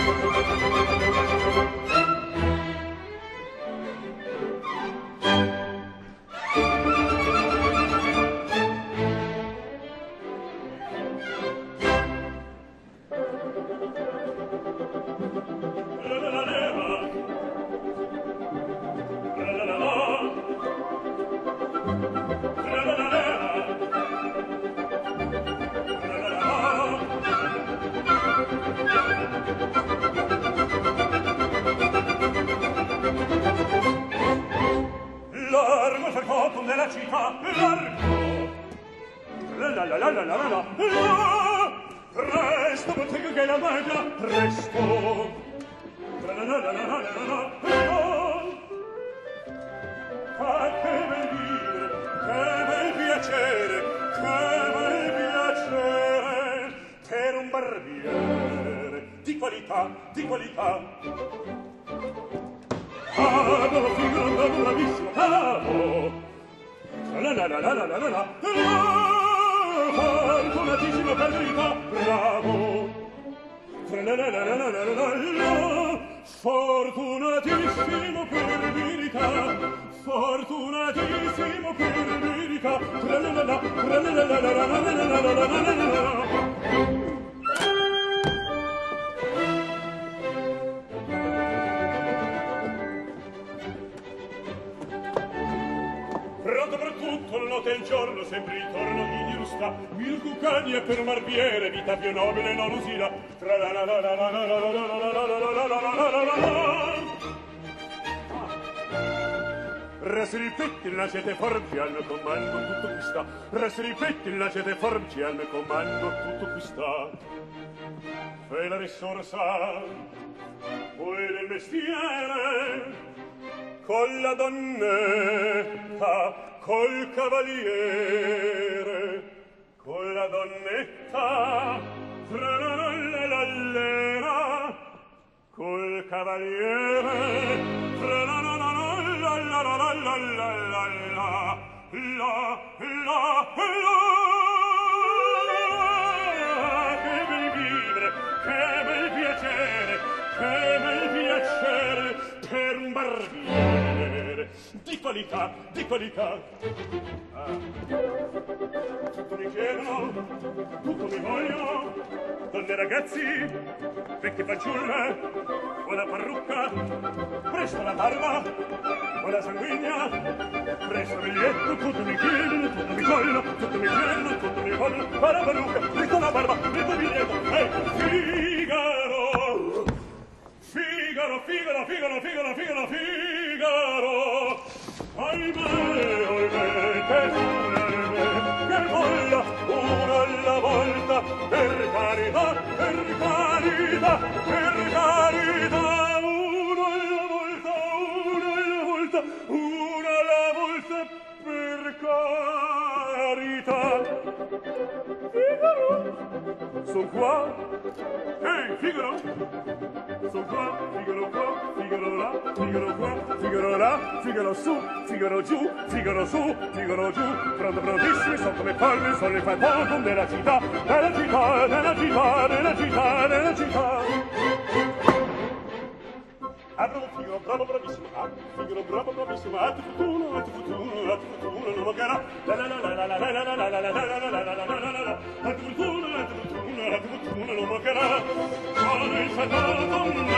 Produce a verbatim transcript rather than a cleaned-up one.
Siete forti al mio comando tutto qui sta. Resti ripetti la siete forti al mio comando tutto qui sta. Fai la risorsa poi del mestiere con la donnetta col cavaliere con la donnetta tra-la-la-la-la-la col cavaliere tra-la-la-la-la la la la la la la la la la che bel vivere che bel piacere che bel piacere per un barbiere di qualità di qualità ah. Tutto mi chiedono tutto mi vogliono donne ragazzi vecchie fanciulle buona parrucca presto la barba buona sanguigna presto biglietto tutto mi chiedono tutto mi vogliono tutto mi chiedono tutto mi vogliono buona parrucca presto la barba presto biglietto ecco Figaro Figaro Figaro Figaro Figaro Figaro Figaro ahimè ahimè che funerbe che voglia uno alla volta per carità per carità per carità uno alla volta uno alla volta uno alla volta per carità Figaro son qua ehi Figaro son qua Figaro qua Figaro là Figaro qua Figaro là Figaro su Figaro giù Figaro su Figaro giù pronto prontissimi sono come palme sono le fantasmi della città della città della città della città della città ah bravo Figaro bravo bravissimo ah Figaro bravo bravissimo ah tu futuro ah tu futuro ah tu futuro non mancherà la la la la la la la la la la la la la la la ah tu futuro ah tu futuro ah tu futuro non mancherà con il fatato